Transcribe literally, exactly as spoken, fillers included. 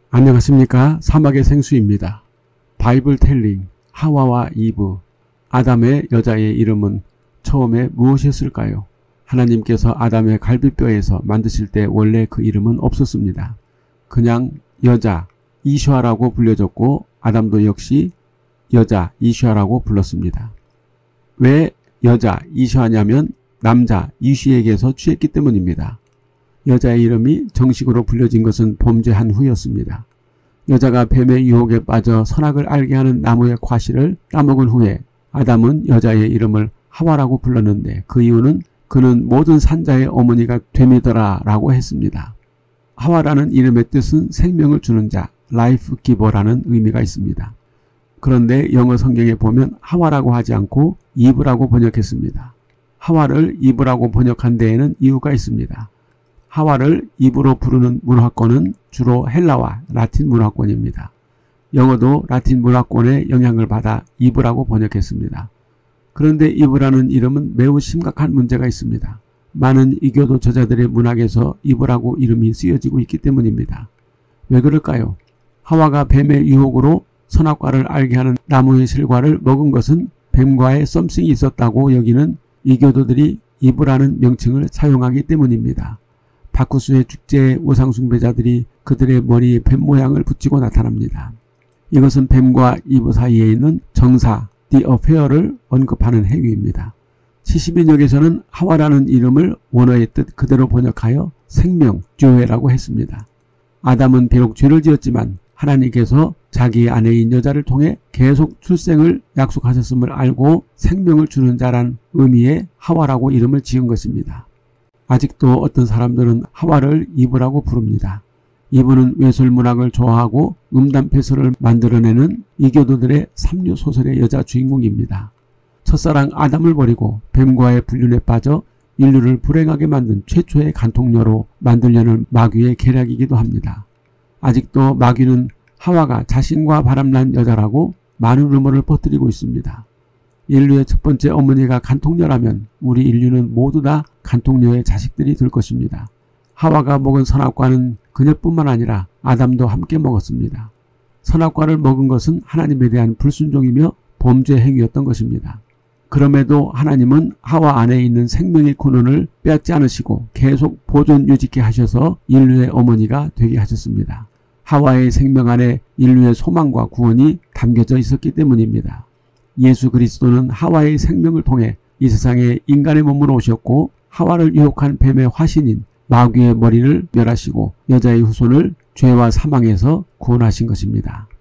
안녕하십니까. 사막의 생수입니다. 바이블 텔링 하와와 이브 아담의 여자의 이름은 처음에 무엇이었을까요? 하나님께서 아담의 갈비뼈에서 만드실 때 원래 그 이름은 없었습니다. 그냥 여자 이슈아라고 불려졌고 아담도 역시 여자 이슈아라고 불렀습니다. 왜 여자 이슈아냐면 남자 이슈에게서 취했기 때문입니다. 여자의 이름이 정식으로 불려진 것은 범죄한 후였습니다. 여자가 뱀의 유혹에 빠져 선악을 알게 하는 나무의 과실을 따먹은 후에 아담은 여자의 이름을 하와라고 불렀는데 그 이유는 그는 모든 산자의 어머니가 됨이더라 라고 했습니다. 하와라는 이름의 뜻은 생명을 주는 자, 라이프 기버라는 의미가 있습니다. 그런데 영어 성경에 보면 하와라고 하지 않고 이브라고 번역했습니다. 하와를 이브라고 번역한 데에는 이유가 있습니다. 하와를 이브로 부르는 문화권은 주로 헬라와 라틴 문화권입니다. 영어도 라틴 문화권의 영향을 받아 이브라고 번역했습니다. 그런데 이브라는 이름은 매우 심각한 문제가 있습니다. 많은 이교도 저자들의 문학에서 이브라고 이름이 쓰여지고 있기 때문입니다. 왜 그럴까요? 하와가 뱀의 유혹으로 선악과를 알게 하는 나무의 실과를 먹은 것은 뱀과의 썸씽이 있었다고 여기는 이교도들이 이브라는 명칭을 사용하기 때문입니다. 바쿠스의 축제의 우상숭배자들이 그들의 머리에 뱀 모양을 붙이고 나타납니다. 이것은 뱀과 이브 사이에 있는 정사, the affair를 언급하는 행위입니다. 칠십인역에서는 하와라는 이름을 원어의 뜻 그대로 번역하여 생명, 듀에라고 했습니다. 아담은 비록 죄를 지었지만 하나님께서 자기 아내인 여자를 통해 계속 출생을 약속하셨음을 알고 생명을 주는 자란 의미의 하와라고 이름을 지은 것입니다. 아직도 어떤 사람들은 하와를 이브라고 부릅니다. 이브는 외설문학을 좋아하고 음담패설을 만들어내는 이교도들의 삼류 소설의 여자 주인공입니다. 첫사랑 아담을 버리고 뱀과의 불륜에 빠져 인류를 불행하게 만든 최초의 간통녀로 만들려는 마귀의 계략이기도 합니다. 아직도 마귀는 하와가 자신과 바람난 여자라고 많은 루머를 퍼뜨리고 있습니다. 인류의 첫 번째 어머니가 간통녀라면 우리 인류는 모두 다 간통녀의 자식들이 될 것입니다. 하와가 먹은 선악과는 그녀뿐만 아니라 아담도 함께 먹었습니다. 선악과를 먹은 것은 하나님에 대한 불순종이며 범죄 행위였던 것입니다. 그럼에도 하나님은 하와 안에 있는 생명의 근원을 빼앗지 않으시고 계속 보존 유지케 하셔서 인류의 어머니가 되게 하셨습니다. 하와의 생명 안에 인류의 소망과 구원이 담겨져 있었기 때문입니다. 예수 그리스도는 하와의 생명을 통해 이 세상에 인간의 몸으로 오셨고 하와를 유혹한 뱀의 화신인 마귀의 머리를 멸하시고 여자의 후손을 죄와 사망에서 구원하신 것입니다.